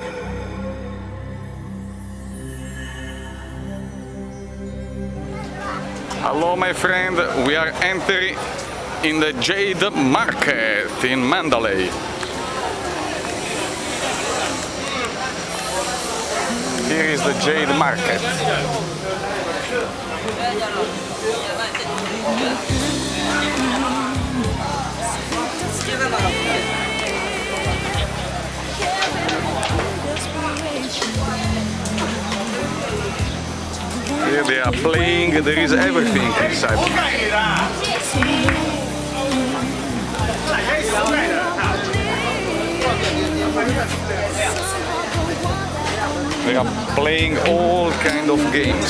Hello my friend, we are entering in the Jade Market in Mandalay. Here is the Jade Market. Here they are playing, there is everything inside. They are playing all kind of games.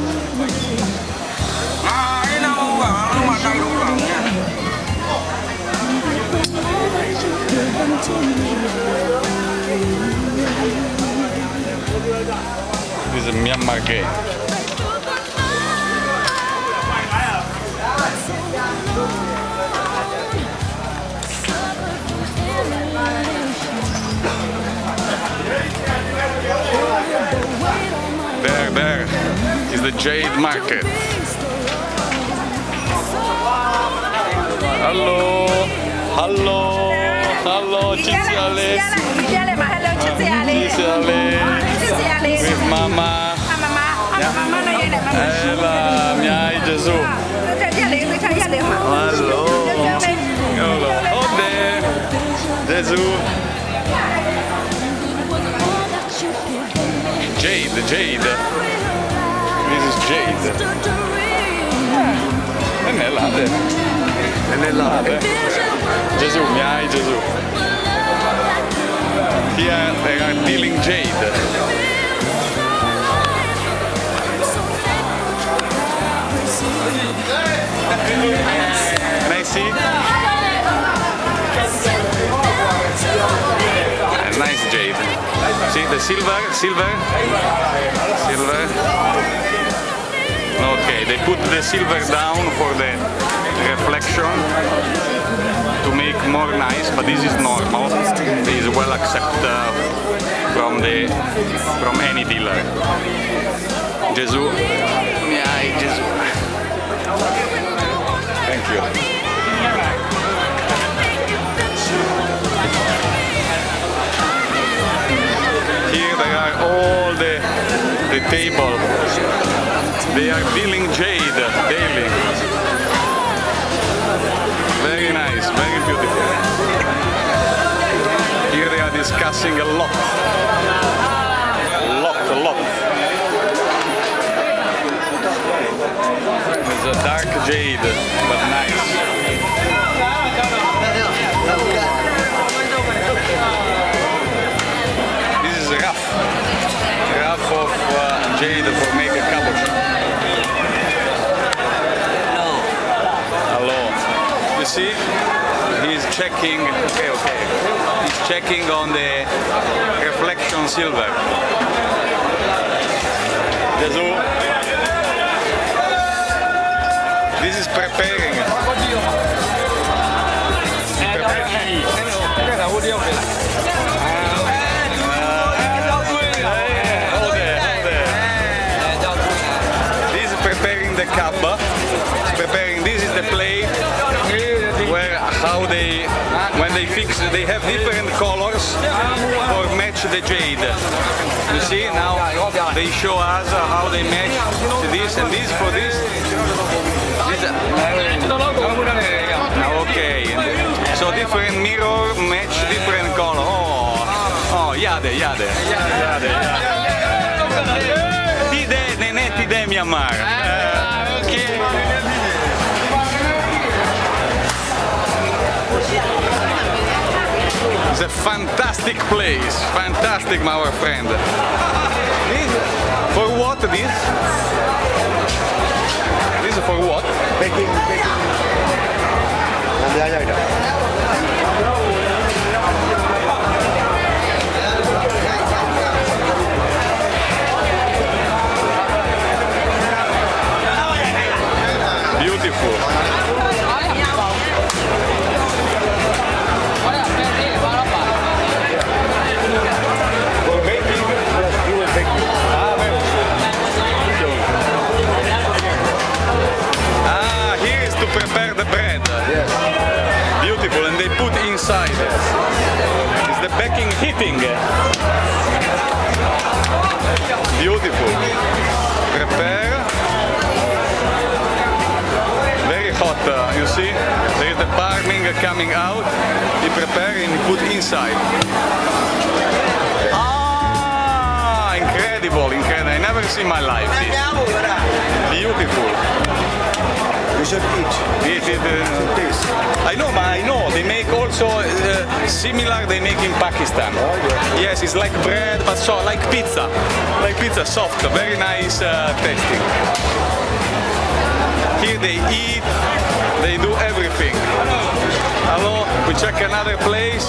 This is a Myanmar game. There is the Jade Market. Hello, hello, hello, Chiziale. Chiziale with Mama. Ela, miei Gesù. Hello. Oh there, Gesù. Jade. This is Jade. Nell'ade. Gesù, miei Gesù. Here they are dealing Jade. Can I see? Nice Jade. See the silver. Okay, they put the silver down for the reflection to make more nice, but this is normal. This is well accepted from any dealer. Gesù, miei Gesù. Thank you. Here they are all the table. They are dealing Jade daily. Very nice, very beautiful. Here they are discussing a lot. A lot. It's a dark Jade, but nice. This is rough of Jade for make a caboose. Hello. You see, he's checking. Okay. He's checking on the reflection silver. Gesù. This is preparing. This is preparing the Kaaba. This is the plate where when they fix, they have different colors for match the Jade. You see, now they show us how they match this and this for this. Okay, so different mirror match different color. Oh, Yade. Tide Myanmar. It's a fantastic place, fantastic, my friend. For what this? This is for what? Baking. Beautiful. For heating. Beautiful. Prepare. Very hot, you see? There is the burning coming out. You prepare and you put inside. Ah, incredible, incredible. I never seen my life this. Beautiful. You should eat. Taste. I know. They make also similar. They make in Pakistan. Oh, yeah. Yes, it's like bread, but so like pizza. Like pizza, soft, very nice tasting. Here they eat. They do everything. Hello. We check another place.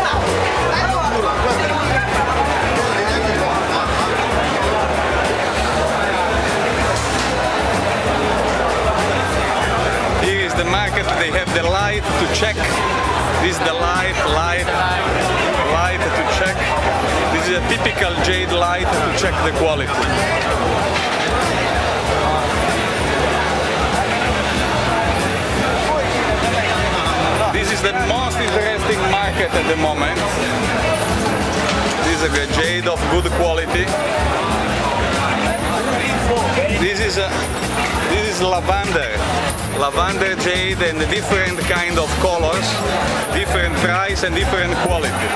The market, they have the light to check. This is the light to check. This is a typical jade light to check the quality. This is the most interesting market at the moment. This is a jade of good quality. This is lavender. Lavender jade and different kind of colors, different price and different quality.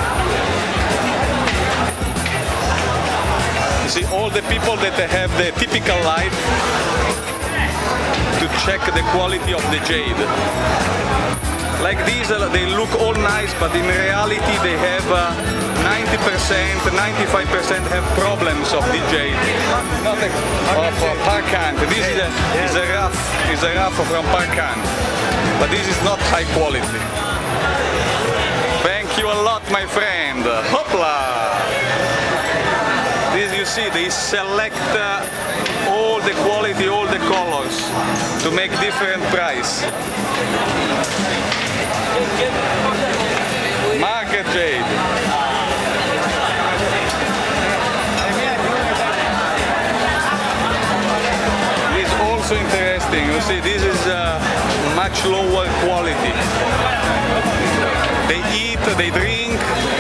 You see all the people that have the typical light to check the quality of the jade. Like these, they look all nice, but in reality they have 90%, 95% have problems of the jade. Not of Parkand. This is a rough from Parkand, but this is not high quality. Thank you a lot, my friend. Hopla! This you see, they select all the quality, all the colors to make different price. Market jade. This is also interesting. You see, this is much lower quality. They eat, they drink.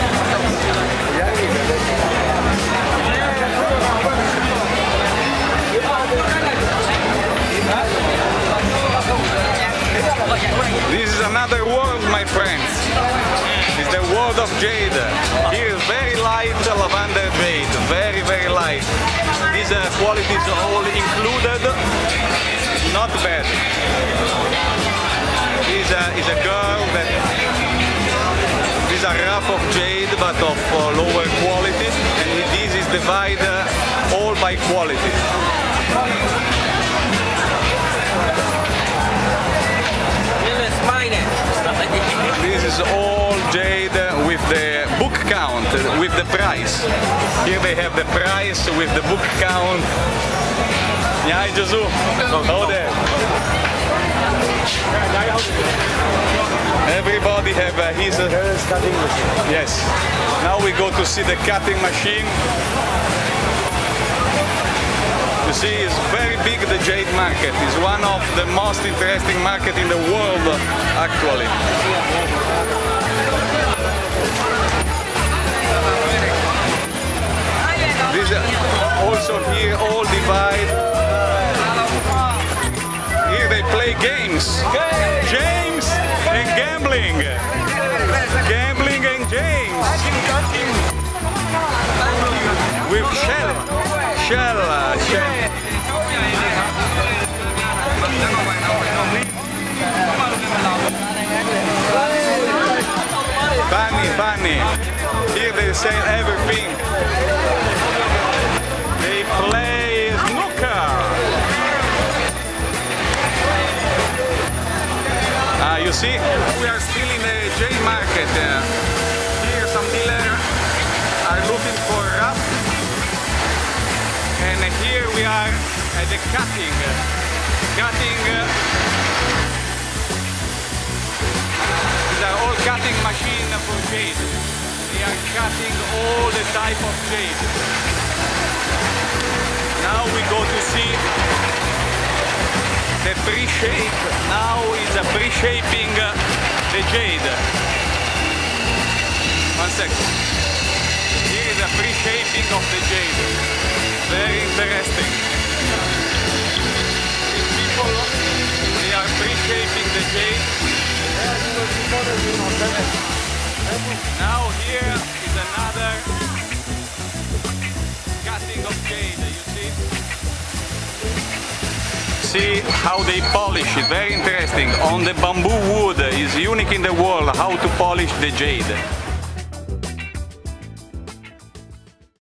This is another world, my friends. It's the world of jade. Here is very light lavender jade, very, very light. These qualities are all included, not bad. This is a girl that these are rough of jade, but of lower quality, and this is divided all by quality. This is all jade with the book count, with the price. Here they have the price with the book count. Hi, Gesù. How there? Everybody have his cutting machine. Yes. Now we go to see the cutting machine. You see, it's very big, the jade market. It's one of the most interesting market in the world, actually. This also here, all divide. Here they play games. James and gambling. Gambling and James. With shell. Funny. Here they sell everything. They play snooker. You see, we are still in the jade market. Here some dealers are looking for rough. And here we are at the cutting. These are all cutting machine for jade. They are cutting all the type of jade. Now we go to see the pre-shape. Now is pre-shaping the jade. 1 second. pre-shaping of the jade. Very interesting. These people, they are pre-shaping the jade. Now here is another cutting of jade, you see? See how they polish it, very interesting. On the bamboo wood, is unique in the world how to polish the jade.